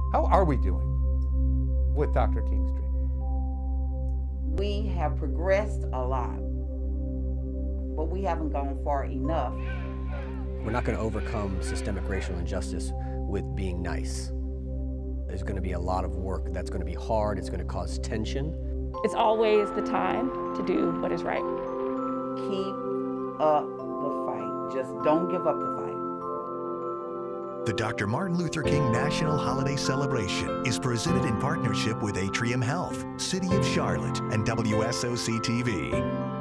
How are we doing with Dr. King's treatment? We have progressed a lot, but we haven't gone far enough. We're not going to overcome systemic racial injustice with being nice. There's going to be a lot of work that's going to be hard, it's going to cause tension. It's always the time to do what is right. Keep up the fight. Just don't give up the fight. The Dr. Martin Luther King National Holiday Celebration is presented in partnership with Atrium Health, City of Charlotte, and WSOC TV.